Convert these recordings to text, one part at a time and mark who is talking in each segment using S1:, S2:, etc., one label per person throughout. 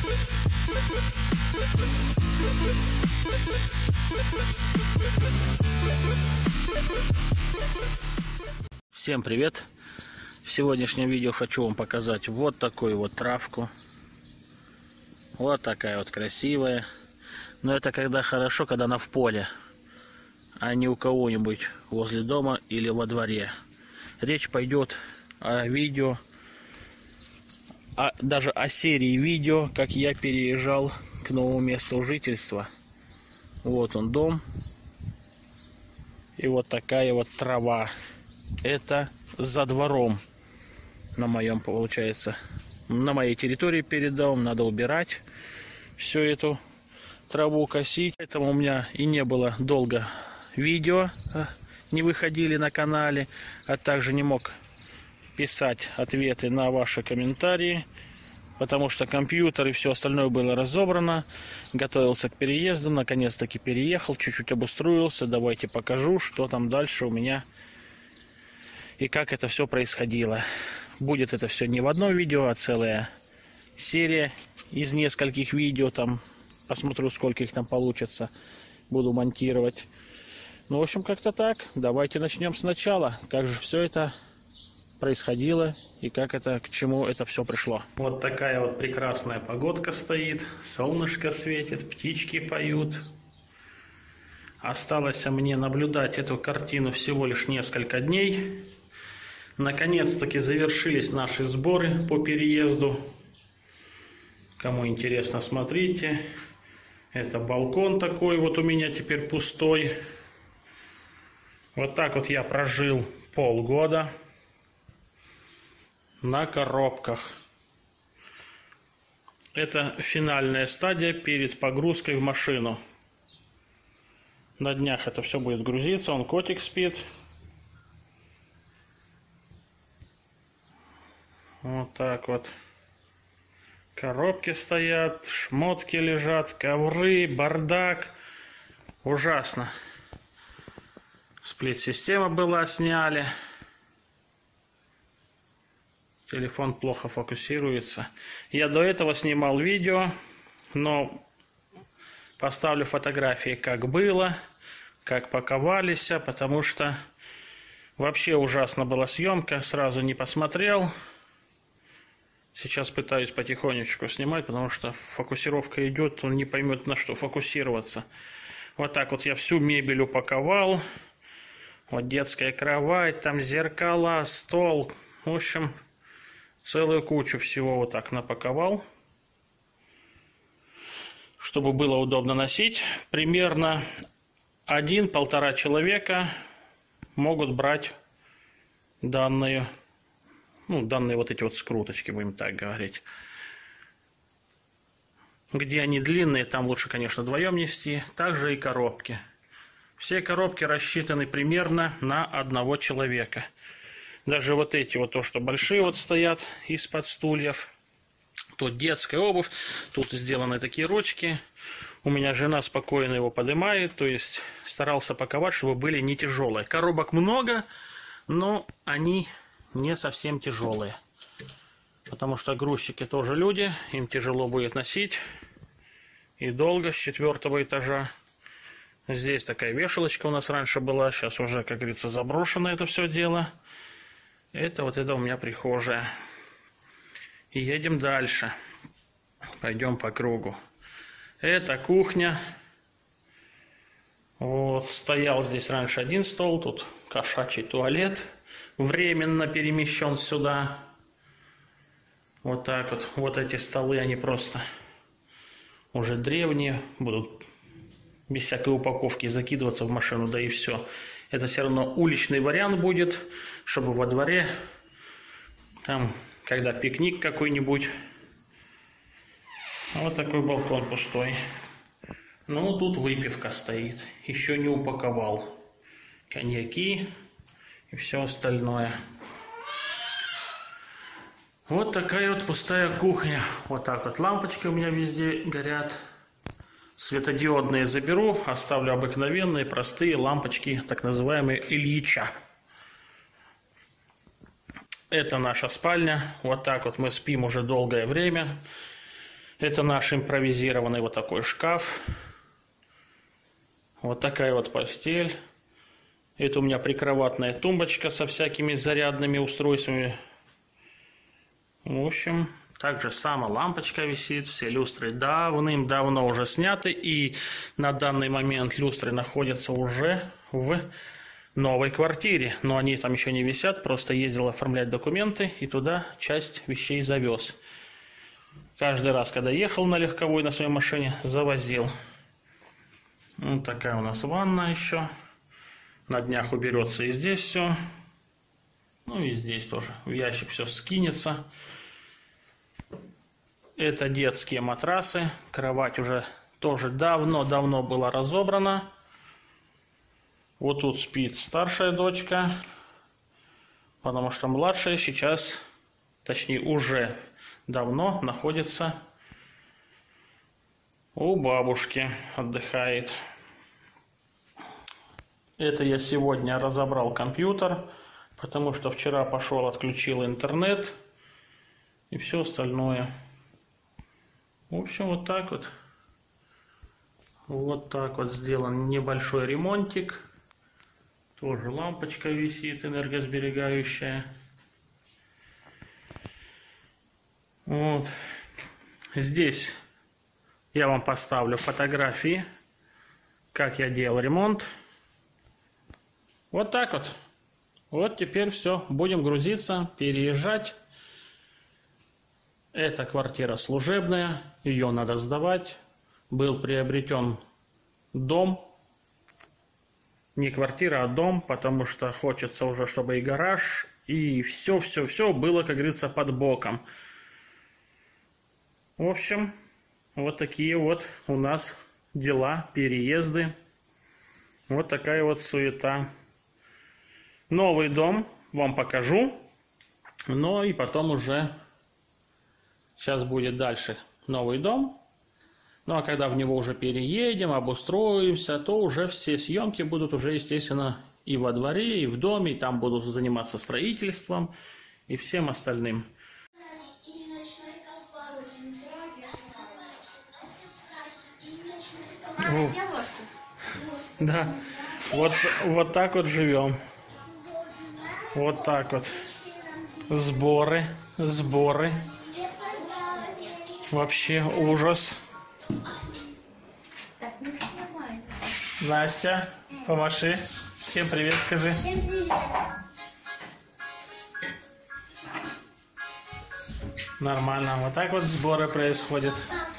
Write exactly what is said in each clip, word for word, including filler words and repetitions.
S1: Всем привет! В сегодняшнем видео хочу вам показать вот такую вот травку. Вот такая вот красивая. Но это когда хорошо, когда она в поле, а не у кого-нибудь возле дома или во дворе. Речь пойдет о видео, о, даже о серии видео, как я переезжал к новому месту жительства. Вот он дом. И вот такая вот трава. Это за двором на моем, получается, на моей территории перед домом. Надо убирать всю эту траву, косить. Поэтому у меня и не было долго видео, не выходили на канале, а также не мог писать ответы на ваши комментарии, потому что компьютер и все остальное было разобрано. Готовился к переезду, наконец-таки переехал, чуть-чуть обустроился. Давайте покажу, что там дальше у меня и как это все происходило. Будет это все не в одном видео, а целая серия из нескольких видео. Там посмотрю, сколько их там получится. Буду монтировать. Ну, в общем, как-то так. Давайте начнем сначала. Как же все это происходило и как это, к чему это все пришло. Вот такая вот прекрасная погодка стоит. Солнышко светит, птички поют. Осталось мне наблюдать эту картину всего лишь несколько дней. Наконец-таки завершились наши сборы по переезду. Кому интересно, смотрите. Это балкон такой вот у меня теперь пустой. Вот так вот я прожил полгода на коробках. Это финальная стадия перед погрузкой в машину. На днях это все будет грузиться. Он котик спит. Вот так вот. Коробки стоят, шмотки лежат, ковры, бардак. Ужасно. Сплит-система была, сняли. Телефон плохо фокусируется. Я до этого снимал видео, но поставлю фотографии, как было, как паковались, потому что вообще ужасно была съемка, сразу не посмотрел. Сейчас пытаюсь потихонечку снимать, потому что фокусировка идет, он не поймет, на что фокусироваться. Вот так вот я всю мебель упаковал. Вот детская кровать, там зеркала, стол. В общем, целую кучу всего вот так напаковал, чтобы было удобно носить. Примерно один-полтора человека могут брать данную, ну, данные вот эти вот скруточки, будем так говорить. Где они длинные, там лучше, конечно, вдвоем нести. Также и коробки. Все коробки рассчитаны примерно на одного человека. Даже вот эти вот, то, что большие вот стоят из-под стульев. Тут детская обувь. Тут сделаны такие ручки. У меня жена спокойно его поднимает. То есть старался паковать, чтобы были не тяжелые. Коробок много, но они не совсем тяжелые. Потому что грузчики тоже люди. Им тяжело будет носить. И долго, с четвертого этажа. Здесь такая вешалочка у нас раньше была. Сейчас уже, как говорится, заброшено это все дело. Это вот это у меня прихожая. И едем дальше. Пойдем по кругу. Это кухня. Вот, стоял здесь раньше один стол. Тут кошачий туалет. Временно перемещен сюда. Вот так вот. Вот эти столы, они просто уже древние. Будут без всякой упаковки закидываться в машину, да и все. Это все равно уличный вариант будет, чтобы во дворе, там, когда пикник какой-нибудь. Вот такой балкон пустой. Ну, тут выпивка стоит. Еще не упаковал. Коньяки и все остальное. Вот такая вот пустая кухня. Вот так вот лампочки у меня везде горят. Светодиодные заберу, оставлю обыкновенные, простые лампочки, так называемые Ильича. Это наша спальня. Вот так вот мы спим уже долгое время. Это наш импровизированный вот такой шкаф. Вот такая вот постель. Это у меня прикроватная тумбочка со всякими зарядными устройствами. В общем, также сама лампочка висит. Все люстры давным-давно уже сняты. И на данный момент люстры находятся уже в новой квартире. Но они там еще не висят. Просто ездил оформлять документы и туда часть вещей завез. Каждый раз, когда ехал на легковой на своей машине, завозил. Вот такая у нас ванна еще. На днях уберется и здесь все. Ну и здесь тоже в ящик все скинется. Это детские матрасы. Кровать уже тоже давно-давно была разобрана. Вот тут спит старшая дочка. Потому что младшая сейчас, точнее уже давно находится у бабушки, отдыхает. Это я сегодня разобрал компьютер, потому что вчера пошел, отключил интернет и все остальное. В общем, вот так вот. Вот так вот сделан небольшой ремонтик. Тоже лампочка висит энергосберегающая. Вот. Здесь я вам поставлю фотографии, как я делал ремонт. Вот так вот. Вот теперь все. Будем грузиться, переезжать. Эта квартира служебная. Ее надо сдавать. Был приобретен дом. Не квартира, а дом. Потому что хочется уже, чтобы и гараж, и все-все-все было, как говорится, под боком. В общем, вот такие вот у нас дела, переезды. Вот такая вот суета. Новый дом вам покажу. Но и потом уже сейчас будет дальше новый дом. Ну а когда в него уже переедем, обустроимся, то уже все съемки будут уже, естественно, и во дворе, и в доме. И там будут заниматься строительством и всем остальным. О. Да, вот, вот так вот живем. Вот так вот. Сборы, сборы. Вообще ужас. Настя, помаши. Всем привет, скажи.
S2: Всем привет.
S1: Нормально. Вот так вот сборы происходят.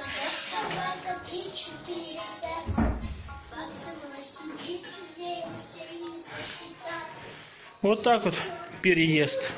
S1: Вот так вот переезд.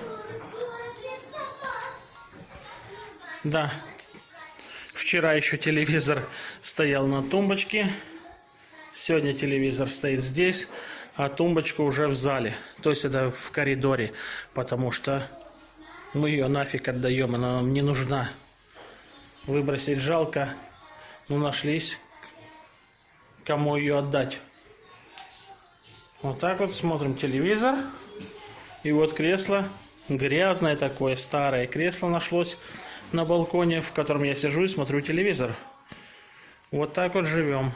S1: Да. Вчера еще телевизор стоял на тумбочке. Сегодня телевизор стоит здесь, а тумбочка уже в зале. То есть это в коридоре. Потому что мы ее нафиг отдаем, она нам не нужна. Выбросить жалко. Но нашлись, кому ее отдать. Вот так вот смотрим телевизор. И вот кресло, грязное такое, старое кресло нашлось на балконе, в котором я сижу и смотрю телевизор. Вот так вот живем.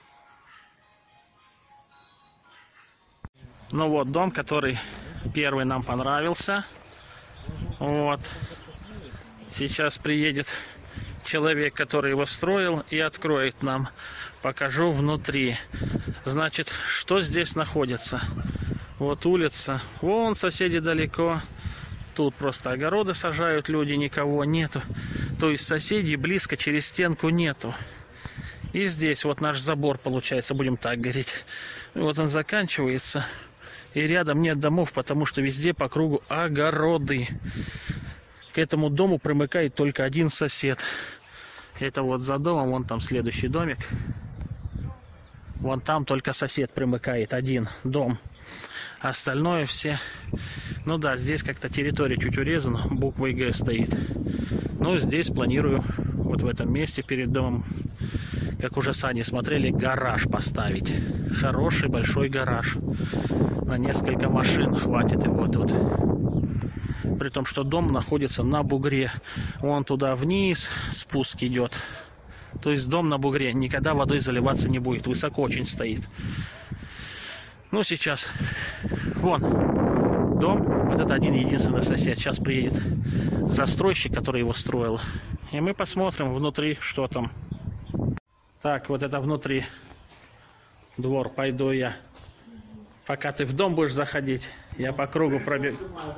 S1: Ну вот дом, который первый нам понравился. Вот. Сейчас приедет человек, который его строил, и откроет нам. Покажу внутри. Значит, что здесь находится? Вот улица. Вон соседи далеко. Тут просто огороды сажают люди, никого нету. То есть соседей близко через стенку нету. И здесь вот наш забор получается, будем так говорить. Вот он заканчивается. И рядом нет домов, потому что везде по кругу огороды. К этому дому примыкает только один сосед. Это вот за домом, вон там следующий домик. Вон там только сосед примыкает, один дом. Остальное все... Ну да, здесь как-то территория чуть урезана, буквой Г стоит. Но здесь планирую, вот в этом месте перед домом, как уже сани смотрели, гараж поставить. Хороший большой гараж. На несколько машин хватит его тут. При том, что дом находится на бугре. Вон туда вниз спуск идет. То есть дом на бугре никогда водой заливаться не будет. Высоко очень стоит. Ну, сейчас. Вон дом. Вот это один единственный сосед. Сейчас приедет застройщик, который его строил. И мы посмотрим внутри, что там. Так, вот это внутри двор. Пойду я. Пока ты в дом будешь заходить, я по кругу пробегу.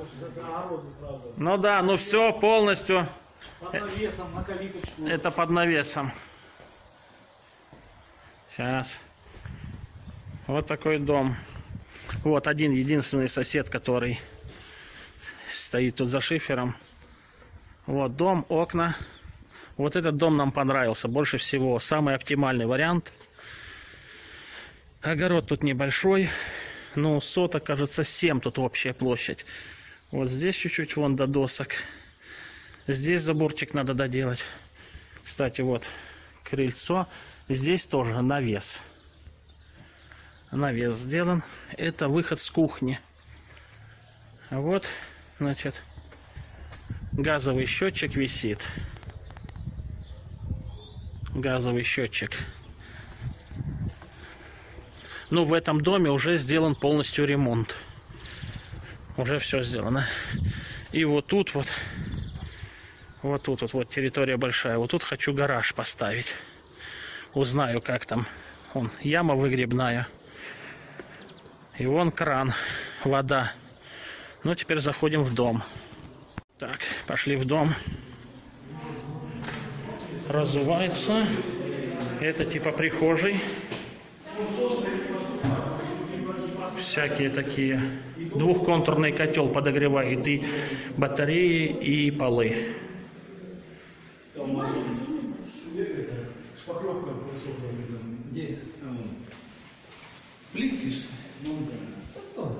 S1: Ну да, ну все полностью.
S2: Под навесом, на калиточку.
S1: Это под навесом. Сейчас. Вот такой дом. Вот один единственный сосед, который стоит тут за шифером. Вот дом, окна. Вот этот дом нам понравился больше всего. Самый оптимальный вариант. Огород тут небольшой. Ну, соток, кажется, семь тут общая площадь. Вот здесь чуть-чуть вон до досок. Здесь заборчик надо доделать. Кстати, вот крыльцо. Здесь тоже навес. Навес сделан. Это выход с кухни. А вот, значит, газовый счетчик висит. Газовый счетчик. Ну, в этом доме уже сделан полностью ремонт. Уже все сделано. И вот тут вот, вот тут вот, вот территория большая. Вот тут хочу гараж поставить. Узнаю, как там. Вон, яма выгребная. И вон кран, вода. Ну, теперь заходим в дом. Так, пошли в дом. Разувается. Это типа прихожей. Всякие такие. Двухконтурный котел подогревает и батареи, и полы.
S2: Шпаклевка высохла. Где? Плитки, что ли? Ну да.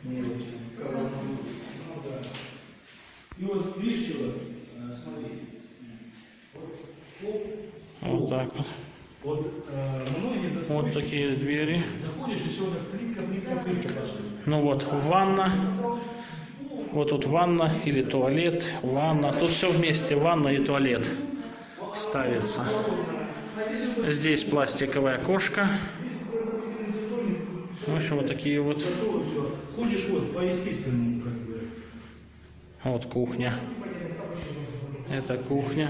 S2: И вот видишь, что? Смотри.
S1: Вот так вот.
S2: Вот, э, многие
S1: Вот такие двери.
S2: заходишь, и все так плитка, плитка, плитка пошли.
S1: Ну вот, ванна. Вот тут ванна или туалет. Ванна. Тут все вместе. Ванна и туалет ставится. Здесь пластиковое окошко. В общем, вот такие вот.
S2: Ходишь вот по естественному, как бы.
S1: Вот кухня. Это кухня.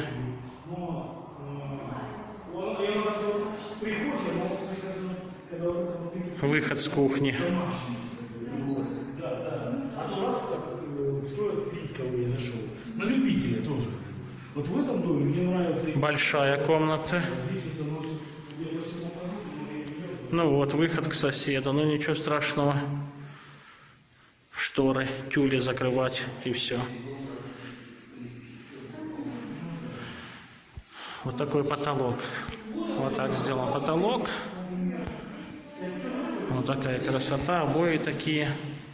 S1: Выход с кухни.
S2: Да, да. А то нас так строят плитковые, я зашел. На любителя тоже. Вот в этом доме мне нравится.
S1: Большая комната. Ну вот, выход к соседу. Ну ничего страшного. Шторы, тюли закрывать и все. Вот такой потолок. Вот так сделан потолок. Вот такая красота. Обои такие.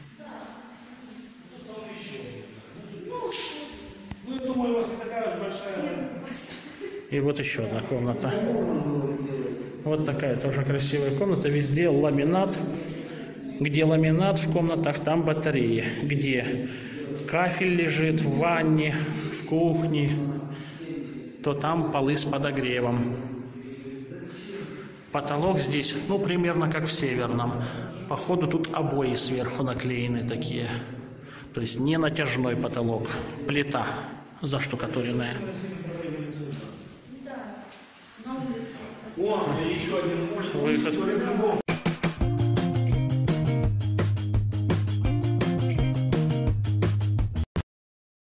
S1: И вот еще одна комната. Вот такая тоже красивая комната. Везде ламинат. Где ламинат в комнатах, там батареи. Где кафель лежит в ванне, в кухне, то там полы с подогревом. Потолок здесь, ну, примерно как в Северном. Походу, тут обои сверху наклеены такие. То есть не натяжной потолок. Плита заштукатуренная.
S2: О, еще один улица.
S1: Выход.
S2: Рыбаков.